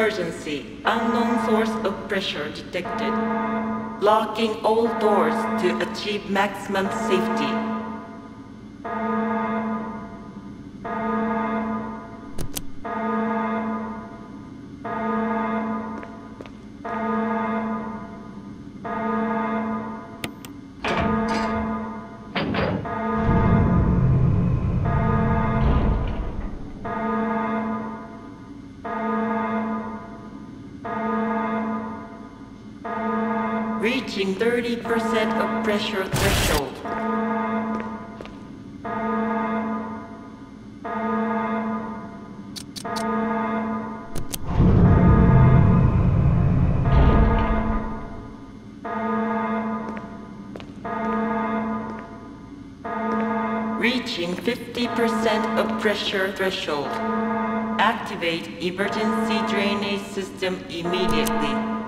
Emergency. Unknown source of pressure detected. Locking all doors to achieve maximum safety. Reaching 30% of pressure threshold. Reaching 50% of pressure threshold. Activate emergency drainage system immediately.